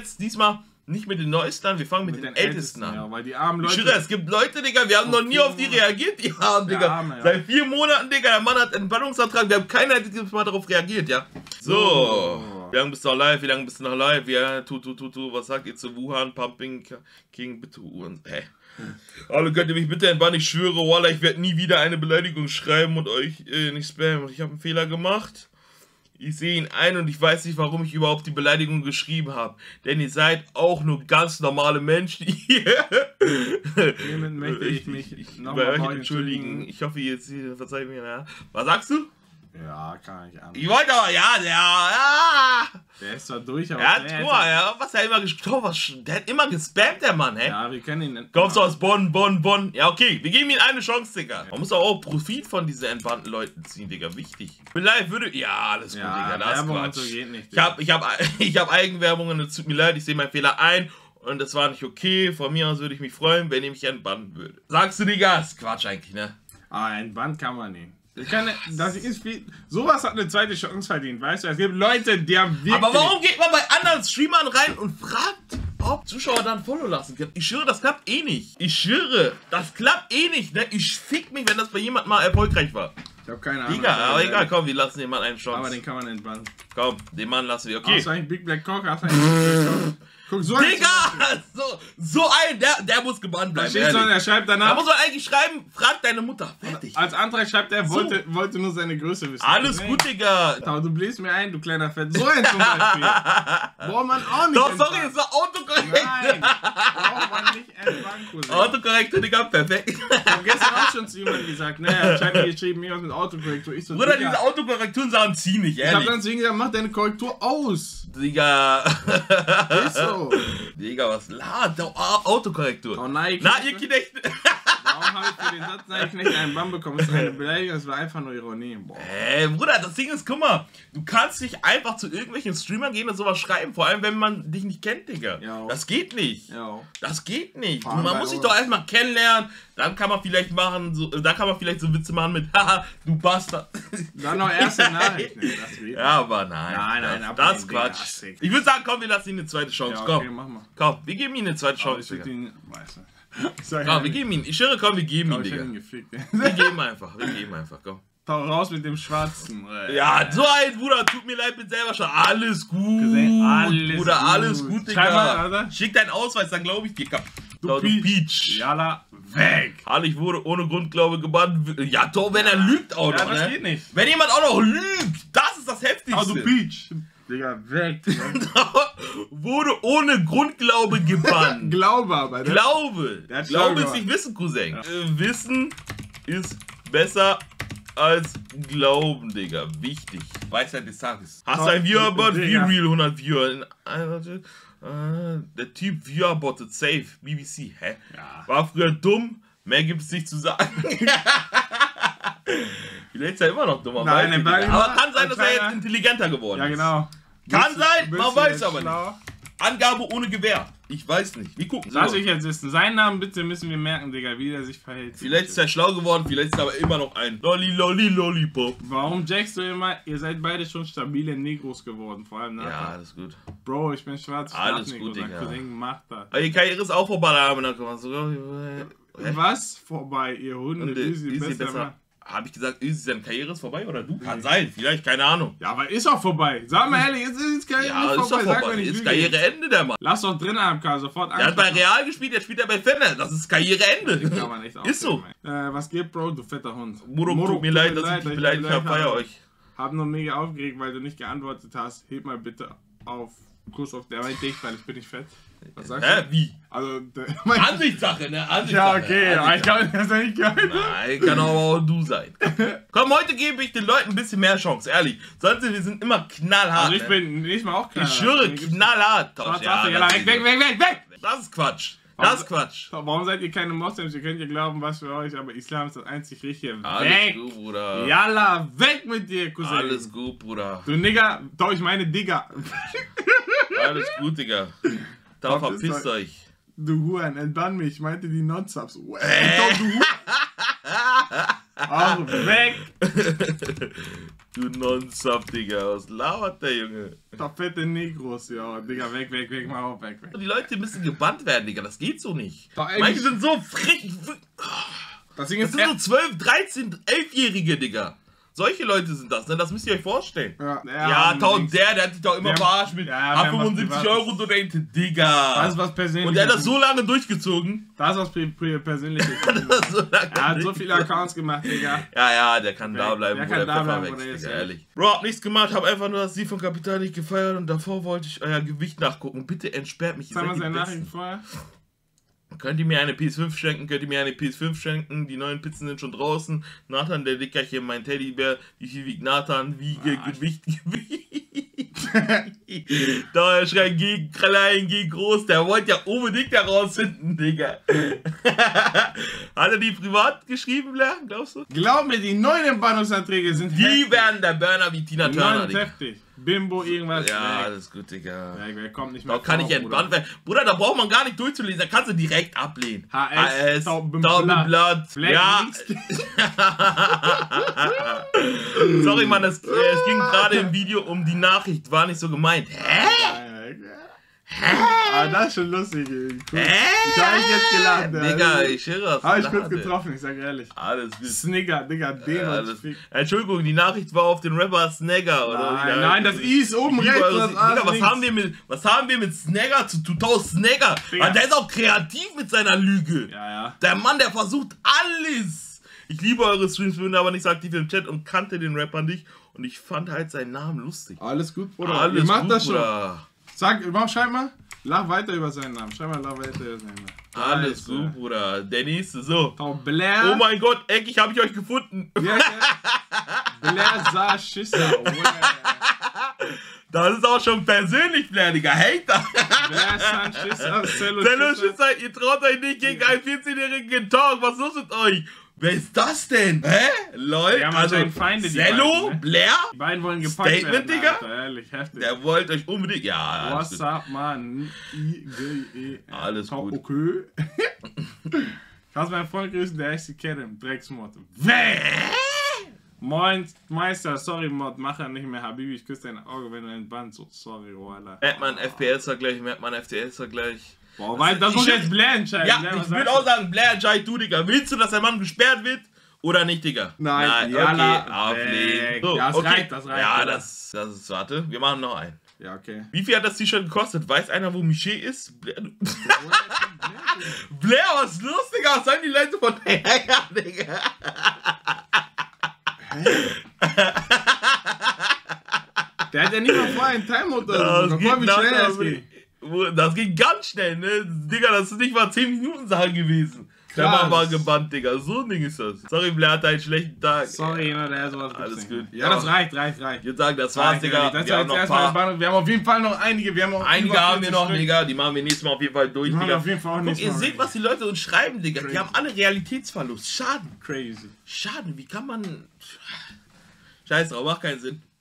jetzt diesmal nicht mit den Neuesten an, wir fangen mit den Ältesten an. Ja, weil die armen Leute... Ich schwöre, es gibt Leute, Digga, wir haben noch nie auf die reagiert, die Armen, Digga. Arme, ja. Seit 4 Monaten, Digga, der Mann hat einen Entspannungsantrag, wir haben keiner mal darauf reagiert, ja. So, wie lange bist du noch live, wie lange bist du noch live, ja, was sagt ihr zu Wuhan, Pumping King, bitte Uhren, Alle könnt ihr mich bitte entbannen, ich schwöre, Wallah, ich werde nie wieder eine Beleidigung schreiben und euch nicht spammen. Ich habe einen Fehler gemacht. Ich sehe ihn ein und ich weiß nicht, warum ich überhaupt die Beleidigung geschrieben habe. Denn ihr seid auch nur ganz normale Menschen hier. Hiermit möchte ich mich bei euch entschuldigen. Ich hoffe, ihr verzeiht mir. Ja. Was sagst du? Ja, kann ich an. Ich wollte aber, ja. Der ist zwar durch, aber... Ja, was er immer der hat immer gespammt, der Mann, hä? Ja, wir können ihn nicht... Kommst du aus Bonn? Ja, okay, wir geben ihm eine Chance, Digga. Man muss auch Profit von diesen entbannten Leuten ziehen, Digga, wichtig. Vielleicht würde... Ja, alles gut, Digga, das ist Quatsch. So geht nicht, ich hab Eigenwerbungen, es tut mir leid, ich sehe meinen Fehler ein und das war nicht okay. Von mir aus würde ich mich freuen, wenn ihr mich entbannen würdet. Sagst du, Digga, das ist Quatsch eigentlich, ne? Ah, entbannt kann man nicht. Sowas hat eine zweite Chance verdient, weißt du? Es gibt Leute, die haben wirklich... Aber warum geht man bei anderen Streamern rein und fragt, ob Zuschauer dann Follow lassen können? Ich schwöre, das klappt eh nicht. Ich schwöre, das klappt eh nicht, ne? Ich fick mich, wenn das bei jemandem mal erfolgreich war. Ich hab keine Ahnung. Digga, aber egal, komm, wir lassen den Mann eine Chance. Aber den kann man entbannen. Komm, den Mann lassen wir, okay. Hast du eigentlich Big Black Cock? Hast du eigentlich Big Black Cock? Guck, so Digga, so ein, der muss gebannt bleiben. Er schreibt danach. Da muss man eigentlich schreiben, frag deine Mutter. Fertig. Als Antrag schreibt er, wollte nur seine Größe wissen. Alles gut, Digga. Du bläst mir ein, du kleiner Fett. So ein zum Beispiel. Braucht man auch nicht. Doch, sorry, das war autokorrekt. Nein, braucht man nicht entbannen. Autokorrektur, Digga, perfekt. Ich hab gestern auch schon zu jemandem gesagt, ne, er hat mir geschrieben, mir was mit Autokorrektur. Ich so, Bruder, diese Autokorrekturen-Sachen ziehen nicht, ehrlich. Ich hab dann zu ihm gesagt, mach deine Korrektur aus. Digga. Ist so. Digga, was lad? Autokorrektur. Oh nein, ihr Knechte. Warum habe ich für den Satz eigentlich nicht einen Bann bekommen? Das ist eine Beleidigung, das war einfach nur Ironie. Boah. Bruder, das Ding ist, guck mal, du kannst nicht einfach zu irgendwelchen Streamern gehen und sowas schreiben, vor allem wenn man dich nicht kennt, Digga. Jo. Das geht nicht. Jo. Das geht nicht. Man muss sich doch erstmal kennenlernen, dann kann man vielleicht machen, so Witze machen mit, haha, du Bastard. Dann noch erste Nachricht. Nee, das geht ja, aber nein. Das ist Quatsch. Ich würde sagen, komm, wir lassen ihm eine zweite Chance. Ja, komm. Okay, mach mal. Komm, wir geben ihm eine zweite Chance. Ich ihn, weißt du. Komm, wir geben ihn. Ich schwöre, komm, wir geben ihn, Digga. Wir geben einfach, komm. Tau raus mit dem Schwarzen. Ja, so ein Bruder, tut mir leid, bin selber schon. Alles gut. Bruder, alles gut, Digga. Mal, schick deinen Ausweis, dann glaube ich dir. Du Peach. Jalla, weg. Ich wurde ohne Grundglaube gebannt. Ja, doch, wenn er lügt auch noch, das ne? geht nicht. Wenn jemand auch noch lügt, das ist das Heftigste. Du Peach. Digga, weg. Wurde ohne Grundglaube gebannt. Glaube aber. Glaube ist nicht Wissen, Cousin. Ja. Wissen ist besser als Glauben, Digga. Wichtig. Weisheit des Tages. Hast du ein Viewerbot? Be-Real 100 Viewer. Der Typ Viewerbottet safe. BBC. Hä? Ja. War früher dumm. Mehr gibt es nicht zu sagen. Vielleicht ist er immer noch dumm. Aber kann sein, dass er jetzt intelligenter geworden ist. Ja, genau. Kann sein, man weiß aber nicht. Angabe ohne Gewähr. Ich weiß nicht. Wir gucken. Lass ich jetzt wissen. Seinen Namen bitte müssen wir merken, Digga, wie der sich verhält. Vielleicht ist er schlau geworden, vielleicht ist er aber immer noch ein Lollipop. Warum jackst du immer? Ihr seid beide schon stabile Negros geworden, vor allem nachher. Ja, alles gut. Bro, ich bin schwarz. Alles gut, Digga. Cousin macht das. Aber die Karriere ist auch vorbei, da haben wir dann so. Was? Vorbei, ihr Hunde. Easy besser. Habe ich gesagt, ist seine Karriere ist vorbei oder du? Kann sein, vielleicht, keine Ahnung. Ja, aber ist auch vorbei. Sag mal ehrlich, ist Karriere nicht vorbei. Ja, ist vorbei. Ist Karriereende, der Mann. Lass doch drin AMK, sofort an. Er hat bei Real gespielt, jetzt spielt er bei Fender. Das ist Karriereende. Kann man nicht ist so. Was geht, Bro, du fetter Hund? Muro, tut mir leid, dass ich dich beleidigt habe. Feier euch. Hab nur mega aufgeregt, weil du nicht geantwortet hast. Heb mal bitte auf. Kuss auf der dich, weil ich bin nicht fett. Was sagst du? Wie? Also, Ansichtssache, ne? Ansichtssache. Ja, okay, ich kann das nicht geil. Nein, kann aber auch du sein. Komm, heute gebe ich den Leuten ein bisschen mehr Chance, ehrlich. Sonst wir sind immer knallhart. Also ich bin nicht mal auch knallhart. Ich schwöre, knallhart. Weg! Das ist Quatsch. Das ist Quatsch. Warum seid ihr keine Moslems? Ihr könnt ja glauben, was für euch, aber Islam ist das einzig Richtige. Alles gut, Bruder. Yalla, weg mit dir, Cousin. Alles gut, Bruder. Du Nigger, doch, ich meine Digga. Alles gut, Digga. Da verpisst euch. Du Huren, entbann mich, ich meinte die Non-Subs. Du Huren. Auch weg. Du Nonstop, Digga. Was labert der Junge? Da fette Negros, ja. Digga, weg, mach auf, weg. Die Leute müssen gebannt werden, Digga. Das geht so nicht. Doch, Manche sind so frech. Das Ding Das ist sind so 12, 13, 11-Jährige, Digga. Solche Leute sind das, ne? Das müsst ihr euch vorstellen. Ja, der hat dich doch immer verarscht mit ab 75 Euro Donate, Digga. Das ist was Persönliches. Und der hat das so lange durchgezogen. Das ist was Persönliches. Er hat so viele Accounts gemacht, Digga. Ja, der kann da bleiben, der wo kann der da Pfeffer bleiben, wächst, wo der Digga, ist, ehrlich. Bro, hab nichts gemacht, hab einfach nur das Sieg von Kapital nicht gefeiert und davor wollte ich euer Gewicht nachgucken. Bitte entsperrt mich. Sag mal seine Nachrichten vorher. Könnt ihr mir eine PS5 schenken? Die neuen Pizzen sind schon draußen. Nathan, der Dickerchen, mein Teddybär. Wie viel wiegt Nathan? Gewicht. Da er schreit, geh klein, geh groß. Der wollte ja unbedingt herausfinden, Digga. Hat er die privat geschrieben, Blair? Glaubst du? Glaub mir, die neuen Entbannungsanträge sind Die werden der Burner wie Tina Turner, Digga. heftig. Bimbo, irgendwas. Ja, weg. das ist gut, Digga. Wer kommt nicht mehr Da kann ich entbannt werden. Bruder, da braucht man gar nicht durchzulesen. Da kannst du direkt ablehnen. HS, Taubenblatt. Ja. Sorry, Mann, es ging gerade im Video um die Nachricht. War nicht so gemeint. Ah, das ist schon lustig. Cool. Ich hab mich jetzt gelacht. Digga, ich höre das. Hab ich kurz getroffen, ich sag ehrlich. Alles gut. Snigger, Digga, Entschuldigung, die Nachricht war auf den Rapper Snagger. Oder nein, das I ist oben rechts. Digga, was haben wir mit Snagger zu tun? Snagger. Weil der ist auch kreativ mit seiner Lüge. Ja. Der Mann, der versucht alles. Ich liebe eure Streams, bin aber nicht so aktiv im Chat und kannte den Rapper nicht. Und ich fand halt seinen Namen lustig. Alles gut, Bruder. Alles Ihr macht gut, das schon. Bruder. Schreib mal. Lach weiter über seinen Namen. Schreib mal, lach weiter über seinen Namen. Alles gut, Bruder. Der nächste, so. Blair. Oh mein Gott, endlich habe ich euch gefunden. Blair sah Schisser. Das ist auch schon persönlich, Blair, Digga. Hater. Blair sah Schisser. Cello Schisser, ihr traut euch nicht gegen einen 14-jährigen Talk. Was ist los mit euch? Wer ist das denn? Hä? Lol. Wir haben also Feinde, Cello, ne? Blair? Die beiden wollen gepackt Statement, werden, Digga? Alter, ehrlich, heftig. Der wollte euch unbedingt... Ja, what's up, man? I-G-E. Alles gut. Okay. Kannst meinen Freund grüßen, der echte Kerem, Drecksmod. Moin, Meister, sorry, Mod, mach er nicht mehr. Habibi, ich küsse dein Auge, wenn du entbannt. So, sorry, Walla. Madman FPS-Vergleich, Madman FTS-Vergleich. Boah, weil das muss jetzt Blair entscheiden. Ja, ich würde auch sagen, Blair entscheidet du, Digga. Willst du, dass der Mann gesperrt wird oder nicht, Digga? Nein, okay, auflegen. So, ja, das reicht. Ja, das ist, warte, wir machen noch einen. Ja, okay. Wie viel hat das T-Shirt gekostet? Weiß einer, wo Miché ist? Blair, Blair, was los, Digga? Was sagen die Leute von ja, Digga? Der hat ja nicht mal vorher einen Timeout oder so. Guck mal, wie schnell das geht. Das ging ganz schnell, ne? Digga, das ist nicht mal 10 Minuten Sache gewesen. Der Mann war gebannt, Digga. So ein Ding ist das. Sorry, Blair hat einen schlechten Tag. Sorry, der sowas. Alles gut. Ja, das reicht. Ich würde sagen, das war's, Digga. Wir haben auf jeden Fall noch einige. Einige haben wir noch, Digga. Die machen wir nächstes Mal auf jeden Fall durch, Digga. Auf jeden Fall auch Guck, ihr seht, was die Leute uns schreiben, Digga. Die haben alle Realitätsverlust. Schaden. Crazy. Schaden, wie kann man... Scheiß drauf, macht keinen Sinn.